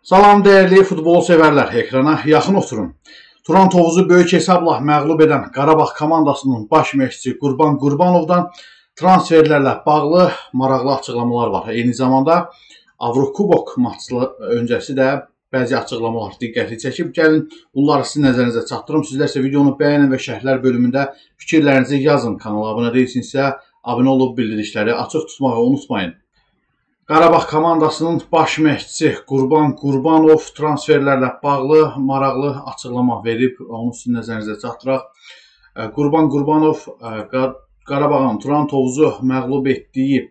Salam dəyərli futbol sevərlər, ekrana yaxın oturun. Turan Tovuzu böyük hesabla məğlub edən Qarabağ komandasının baş məşqçisi Qurban Qurbanovdan transferlərlə bağlı maraqlı açıqlamalar var. Eyni zamanda Avrokubok maçı öncəsi də bəzi açıqlamalar diqqəti çəkib. Gəlin bunları sizin nəzərinizə çatdırım. Sizlər isə videonu bəyənin və şərhlər bölümündə fikirlərinizi yazın. Kanala abunə deyilsinizsə abunə olub bildirişləri açıq tutmağı unutmayın. Qarabağ komandasının baş məşqçisi Qurban Qurbanov transferlərlə bağlı maraqlı açıqlama verib. Onu sizin nəzərinizə çatdıraq. Qurban Qurbanov Qarabağın Turan Tovuzu məğlub etdiyi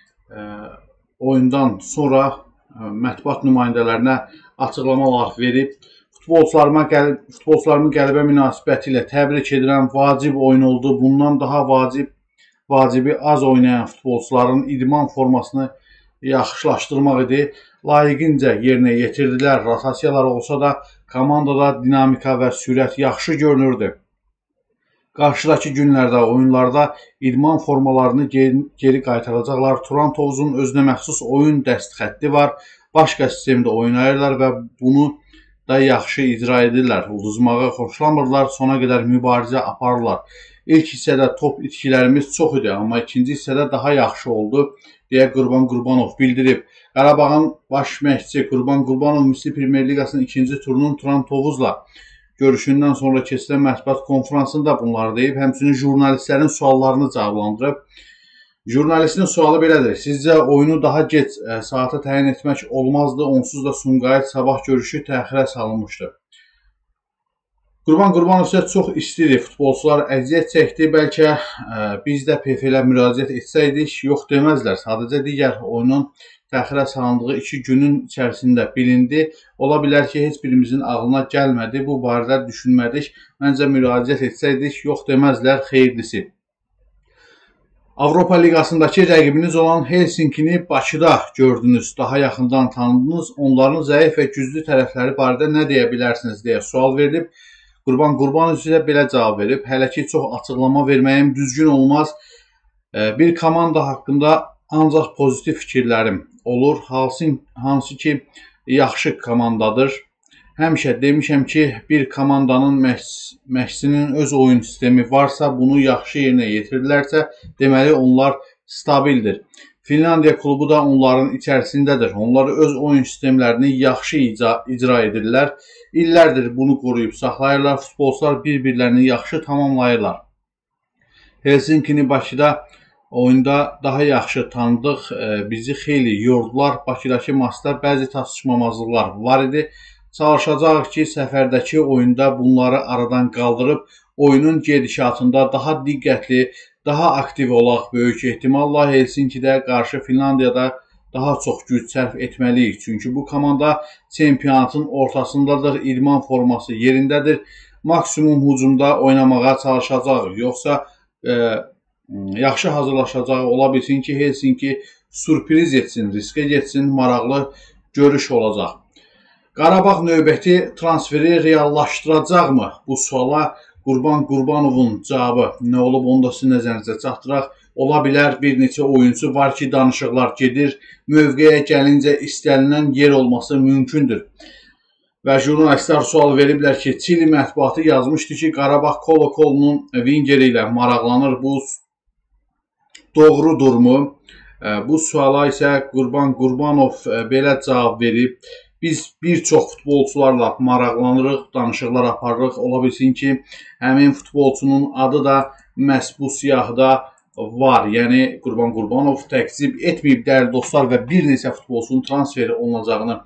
oyundan sonra mətbuat nümayəndələrinə açıqlamalar verib. Futbolçularımın qələbə münasibəti ilə təbrik edirəm. Vacib oyun oldu. Bundan daha vacibi az oynayan futbolçuların idman formasını yaxşılaşdırmaq idi. Layiqincə yerinə yetirdilər. Rotasiyalar olsa da komandada dinamika və sürət yaxşı görünürdü. Qarşıdakı günlərdə, oyunlarda idman formalarını geri qaytaracaqlar. Turan Tovuzun özünə məxsus oyun dəst xətti var. Başqa sistemdə oynayırlar və bunu da yaxşı icra edirlər. Uduzmağı xoşlamırlar, sona qədər mübarizə aparırlar. İlk hissədə top itkilərimiz çox idi, amma ikinci hissədə daha yaxşı oldu, deyə Qurban Qurbanov bildirib. Qarabağın baş məşqçisi Qurban Qurbanov Misli Premyer Liqasının ikinci turunun Turan Tovuzla görüşündən sonra keçirilən mətbuat konferansında bunları deyib, həmçinin jurnalistlərin suallarını cavablandırıb. Jurnalistin sualı belədir: sizcə oyunu daha gec saata təyin etmək olmazdı, onsuz da Sumqayıt Sabah görüşü təxirə salınmışdı. Qurban Qurbanov isə çox istidir, futbolçular əziyyət çəkdi, bəlkə biz də PFL-ə müraciət etsəydik, yox deməzlər. Sadəcə digər oyunun təxirə salındığı 2 günün içərisində bilindi. Ola bilər ki, heç birimizin ağlına gəlmədi, bu barədə düşünmədik. Məncə müraciət etsəydik, yox deməzlər, xeyirlisi. Avropa Liqasındakı rəqibiniz olan Helsinkini Bakıda gördünüz, daha yaxından tanıdınız. Onların zəif və güclü tərəfləri barədə nə deyə bilərsiniz deyə sual verilib. Qurban Qurbanov isə belə cavab verib: hələ ki çox açıqlama verməyim düzgün olmaz. Bir komanda haqqında ancaq pozitiv fikirlərim olur, hansı ki yaxşı komandadır. Həmişə demişəm ki, bir komandanın məşqçinin öz oyun sistemi varsa, bunu yaxşı yerinə yetirirlərsə, deməli onlar stabildir. Finlandiya klubu da onların içərisindədir. Onlar öz oyun sistemlərini yaxşı icra edirlər. İllərdir bunu qoruyub saxlayırlar. Futbolçular bir-birlərini yaxşı tamamlayırlar. Helsinkini Bakıda oyunda daha yaxşı tanıdıq. Bizi xeyli yordular. Bakıdakı maçda bəzi tartışmamazlıqlar var idi. Çalışacağıq ki, səfərdəki oyunda bunları aradan qaldırıb oyunun gedişatında daha diqqətli, daha aktiv olaq. Böyük ehtimalla Helsinkidə qarşı Finlandiyada daha çox güc sərf etməliyik. Çünki bu komanda çempionatın ortasındadır, idman forması yerindədir. Maksimum hücumda oynamağa çalışacaq. Yoxsa yaxşı hazırlaşacağı ola bilsin ki, Helsinki sürpriz etsin, riskə getsin, maraqlı görüş olacaq. Qarabağ növbəti transferi reallaşdıracaqmı? Bu suala Qurban Qurbanovun cavabı nə olub, onu da sizin nəzərinizə çatdıraq. Ola bilər bir neçə oyuncu var ki, danışıqlar gedir, mövqeyə gəlincə istənilən yer olması mümkündür. Və jurnalistlər sual veriblər ki, Çili mətbuatı yazmışdı ki, Qarabağ Kolo-Kolunun vingeri ilə maraqlanır. Bu doğrudurmu? Bu suala isə Qurban Qurbanov belə cavab verib: biz bir çox futbolçularla maraqlanırıq, danışıqlar aparırıq. Ola bilsin ki, həmin futbolçunun adı da məhz bu siyahıda var. Yəni Qurban Qurbanov təkzib etməyib dəyərli dostlar və bir neçə futbolçunun transferi olunacağına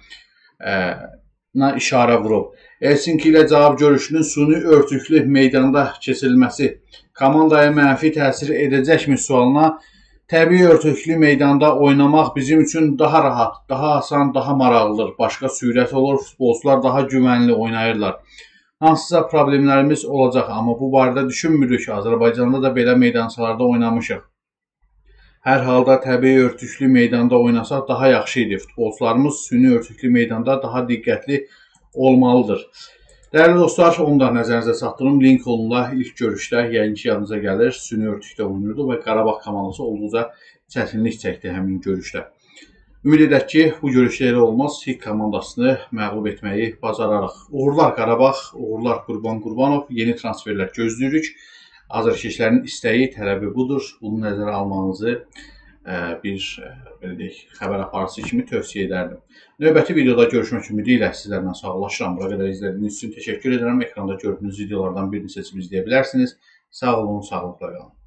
işarə vurub. Helsinki ilə cavab görüşünün süni örtüklü meydanda keçirilməsi komandaya mənfi təsir edəcəkmi sualına, təbii örtüklü meydanda oynamaq bizim üçün daha rahat, daha asan, daha maraqlıdır. Başqa sürət olur, futbolçular daha güvənli oynayırlar. Hansısa problemlərimiz olacaq, amma bu barədə düşünmürük. Azərbaycanda da belə meydançalarda oynamışıq. Hər halda təbii örtüklü meydanda oynasaq daha yaxşı idi. Futbolçularımız süni örtüklü meydanda daha diqqətli olmalıdır. Dəyərli dostlar, onu da nəzərinizə çatdırım. Lincolnla ilk görüşdə yəqin ki yanınıza gəlir. Süni örtükdə oynayırdı və Qarabağ komandası olduqca çətinlik çəkdi həmin görüşdə. Ümid edək ki, bu görüşdə elə olmaz. HİK komandasını məğlub etməyi bacararıq. Uğurlar Qarabağ, uğurlar Qurban Qurbanov. Yeni transferlər gözləyirik. Azərkeşlərin istəyi, tələbi budur. Bunu nəzərə almanızı bir belə deyək, xəbər aparıcısı kimi tövsiyə edərdim. Növbəti videoda görüşmək ümidi ilə sizlərlə sağollaşıram. Bura qədər izlədiyiniz üçün təşəkkür edirəm. Ekranda gördüyünüz videolardan birini seçib izləyə bilərsiniz. Sağ olun, sağlıqla qalın.